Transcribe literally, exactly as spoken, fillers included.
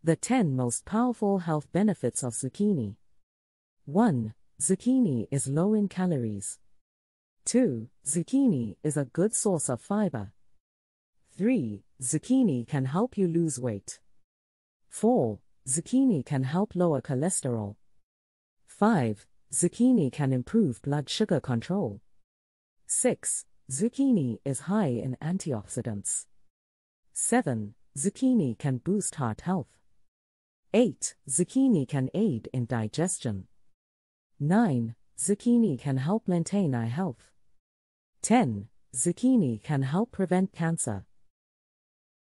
The ten most powerful health benefits of zucchini. one. Zucchini is low in calories. two. Zucchini is a good source of fiber. three. Zucchini can help you lose weight. four. Zucchini can help lower cholesterol. five. Zucchini can improve blood sugar control. six. Zucchini is high in antioxidants. seven. Zucchini can boost heart health. eight. Zucchini can aid in digestion. nine. Zucchini can help maintain eye health. ten. Zucchini can help prevent cancer.